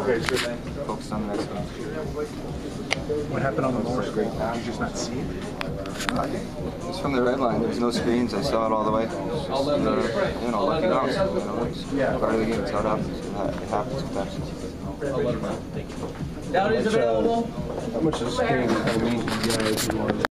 focused on the next game. What happened on the lower screen? Did you just not see it? It's from the red line. There's no screens. I saw it all the way. It's just, lucky bounce. Part of the game. It's how it happens. It happens sometimes. Down is available. How much does screen mean to you guys?